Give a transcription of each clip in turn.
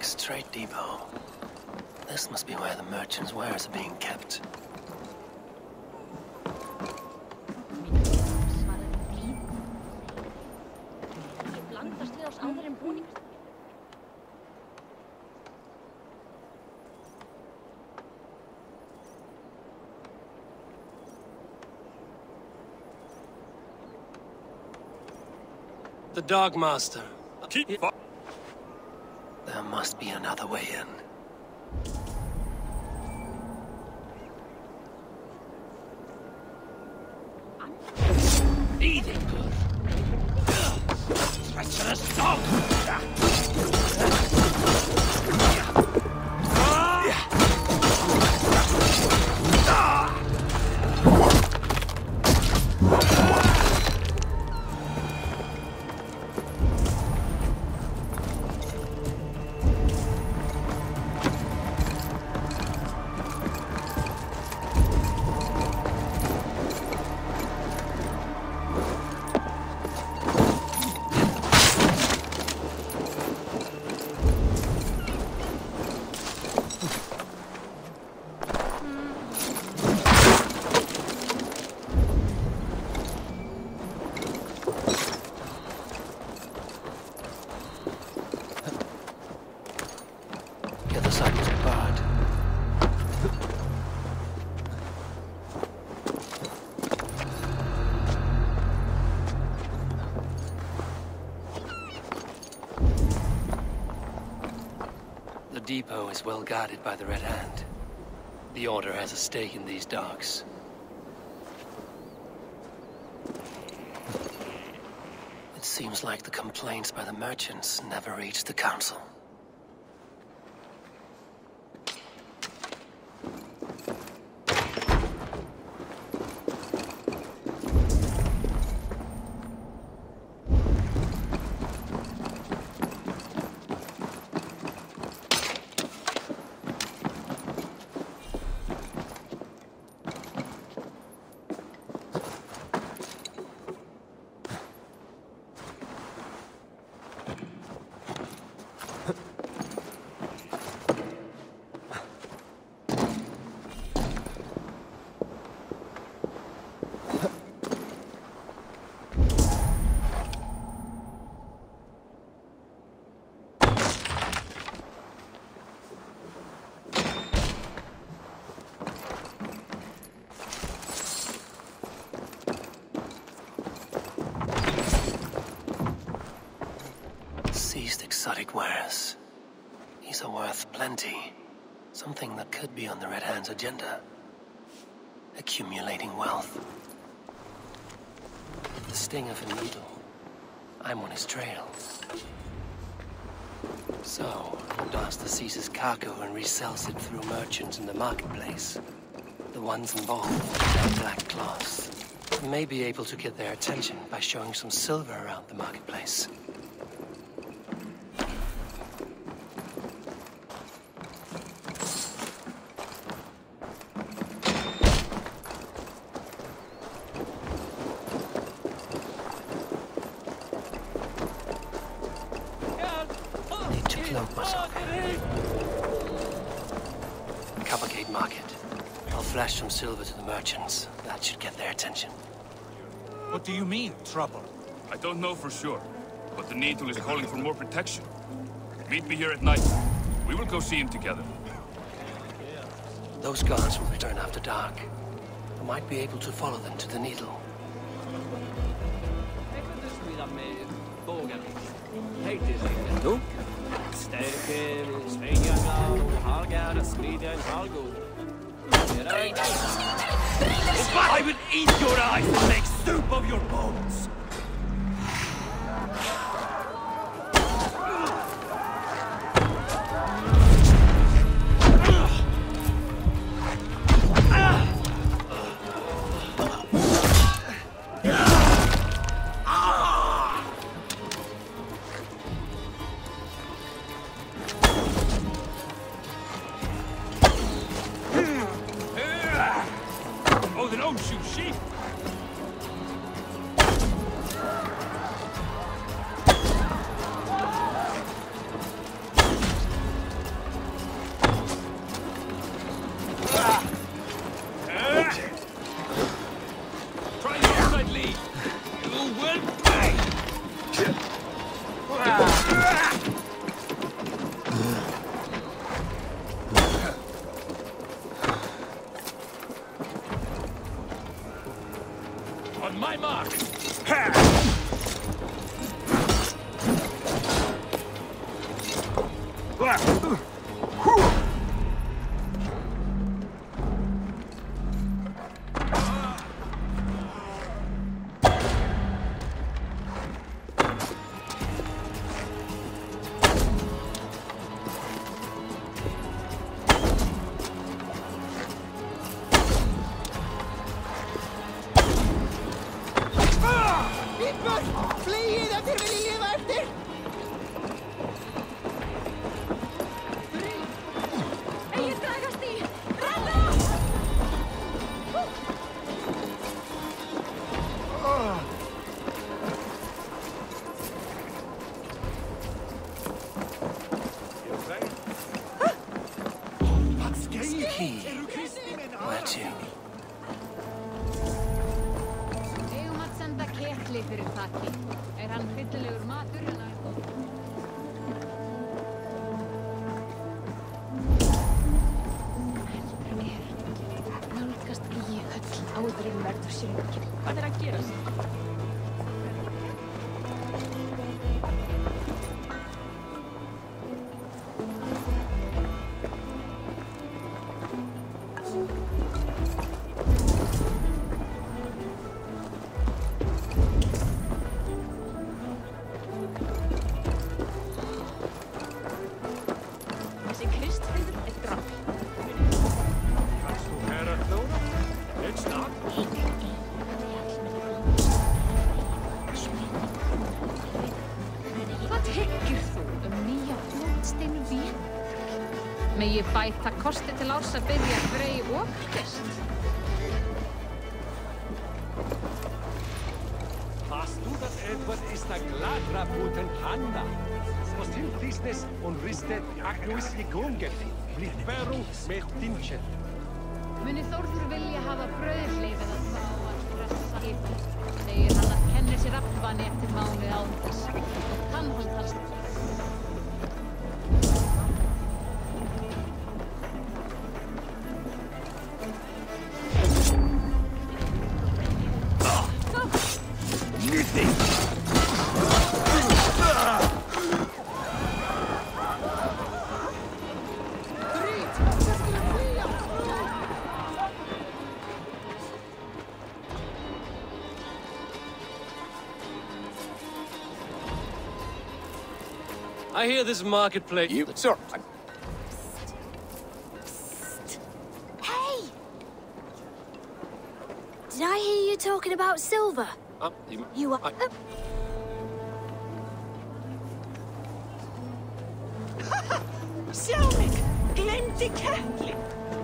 Jorvik's trade depot. This must be where the merchants' wares are being kept. The Dogmaster. There must be another way in. Eating good. Treacherous dog! The depot is well guarded by the Red Hand. The Order has a stake in these docks. It seems like the complaints by the merchants never reached the Council. Seized exotic wares. These are worth plenty. Something that could be on the Red Hand's agenda. Accumulating wealth. The sting of a needle. I'm on his trail. So, Dosta seizes cargo and resells it through merchants in the marketplace. The ones involved wear black cloths. May be able to get their attention by showing some silver around the marketplace. Coppergate Market. I'll flash some silver to the merchants. That should get their attention. What do you mean, trouble? I don't know for sure, but the Needle is calling for more protection. Meet me here at night. We will go see him together. Those guards will return after dark. I might be able to follow them to the Needle. I will eat your eyes and make soup of your bones! On my mark! Hvað er að gerast? Þessi kristfriður er drafl. Kannst þú herra hlóra? It's not. Hvað hyggir þú nýja blótsteinu vín? Megi bæta kosti til árs að byrja grei og gest. Hast du das etwas ist a gladra puten handa? Was till business on ristet akkuis I gungen. Blitt veru með dinchen. Muni Þórður vilja hafa brauðleifið að fá að pressa yfir. Segir hann að kenni sér aftvani eftir mánuð án þess. Kann hann talst. I hear this marketplace. You, sir. Hey! Did I hear you talking about silver? You are... Jorvik! Glemdi kettling!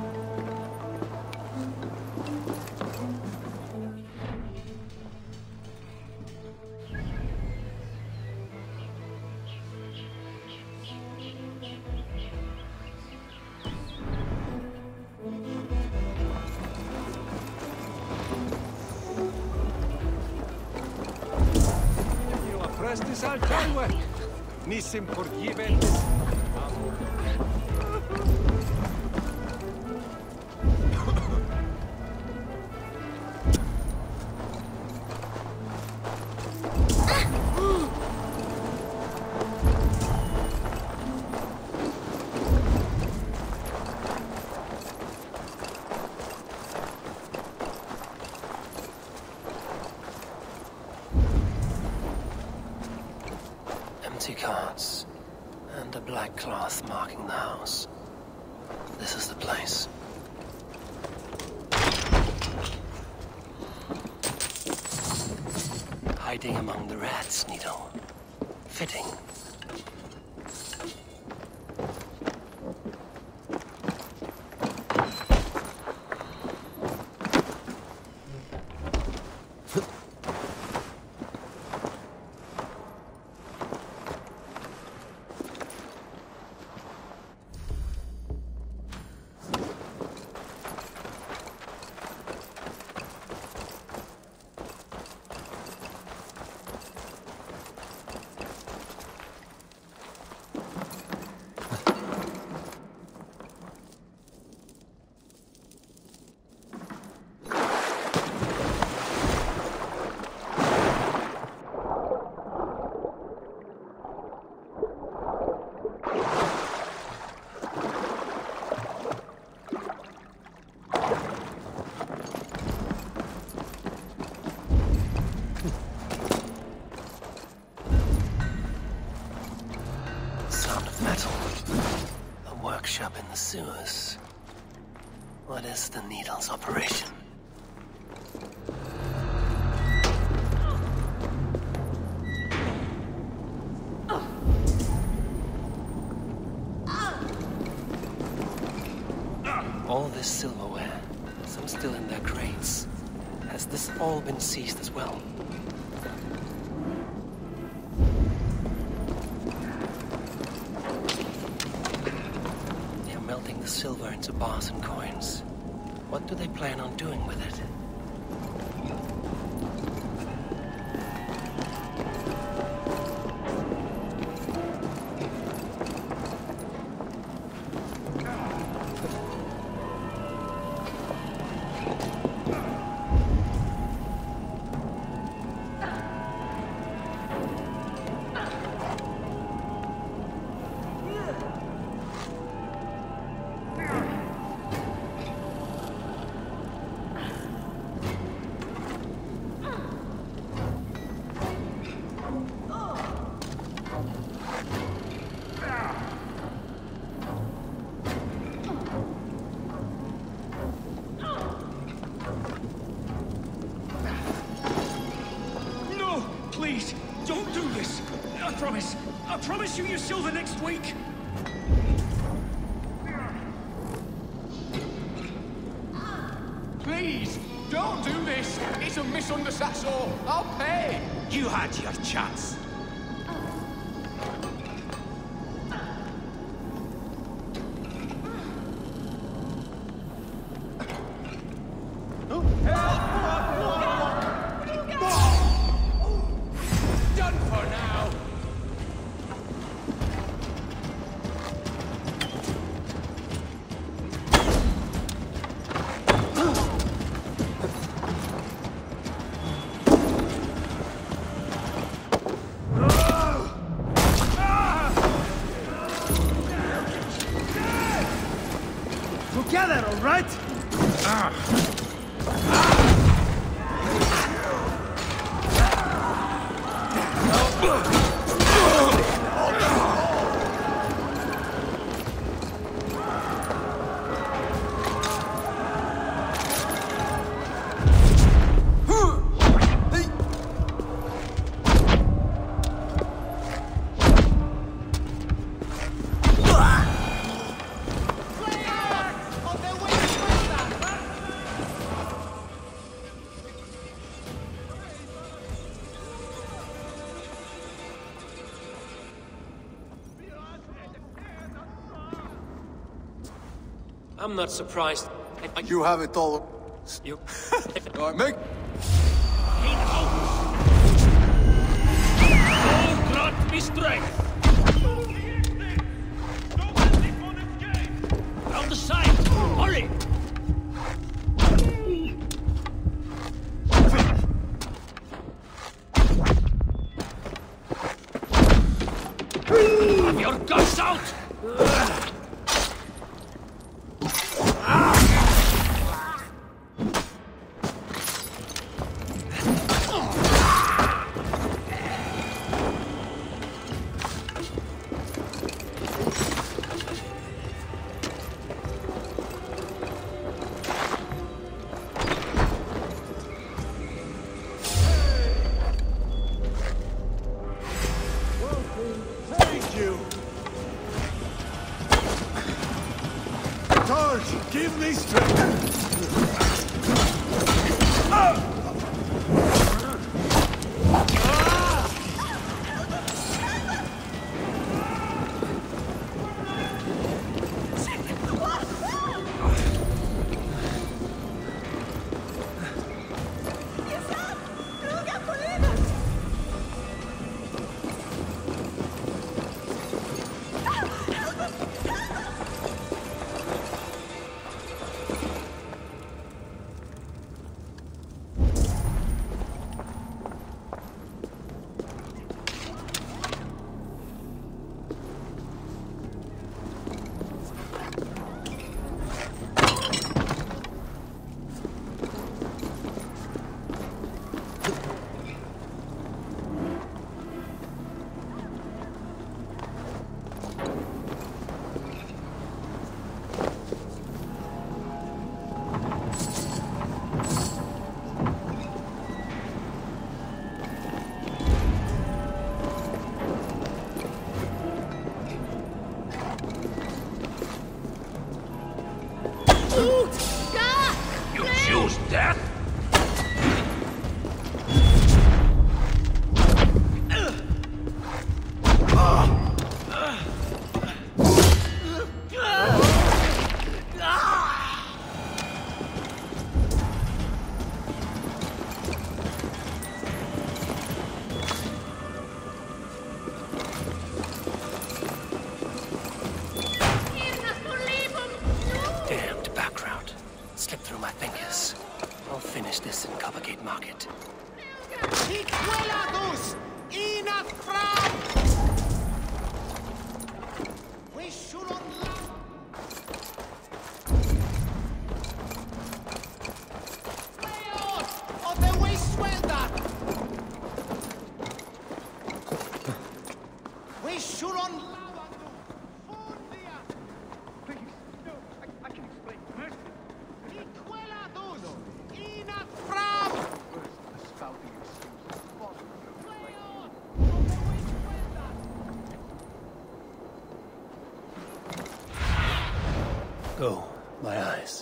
Prestis al Jorvik. Nissim forgivendes. Empty carts, and a black cloth marking the house. This is the place. Hiding among the rats, Needle. Fitting. witness the needle's operation. All this silverware, some still in their crates. Has this all been seized as well? They're melting the silver into bars and coins. What do they plan on doing with it? Please, don't do this! I promise you your silver next week! Please, don't do this! It's a misunderstanding, so I'll pay! You had your chance. Together, all right? I'm not surprised. You have it all. You... Make... Oh, grant me strength! Round the side! Hurry! Have your guts out! Give me strength! Choose death? Damned background. Slipped through my fingers. I'll finish this in Coppergate Market. Go, my eyes.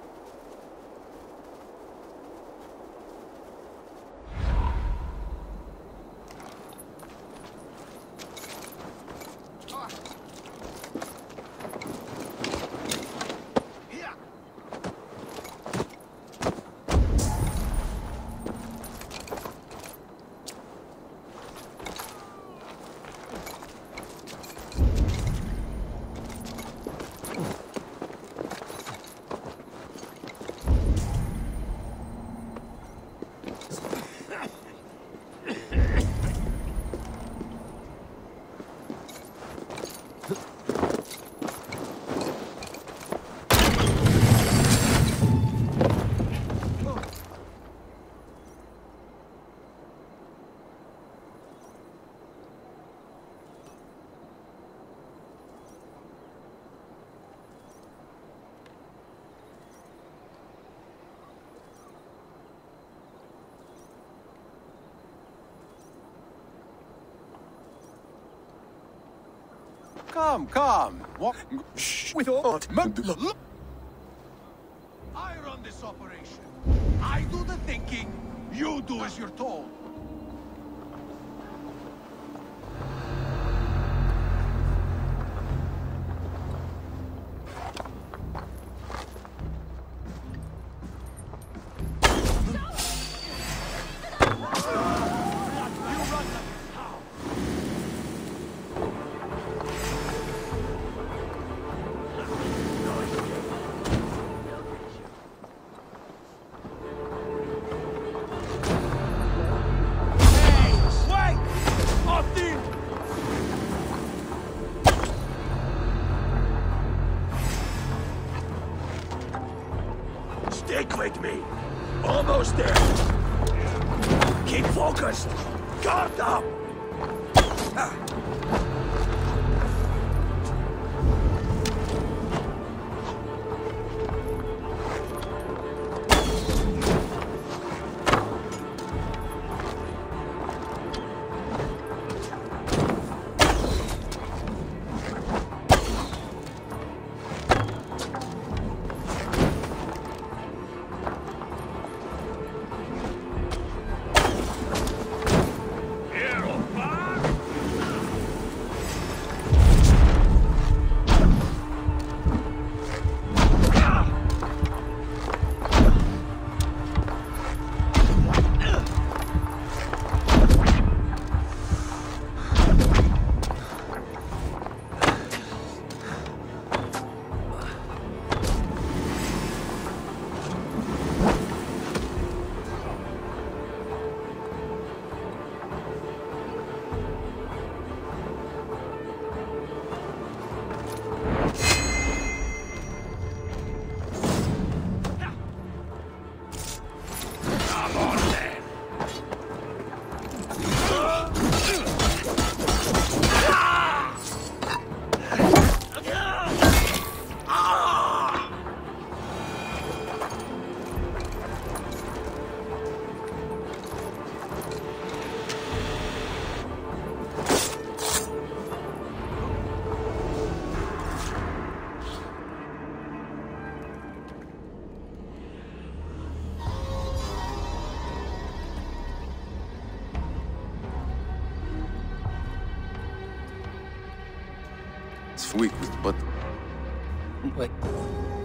Come. What? With all... I run this operation. I do the thinking. You do as you're told. Stick with me. Almost there. Keep focused. Guard up. week, but... Wait.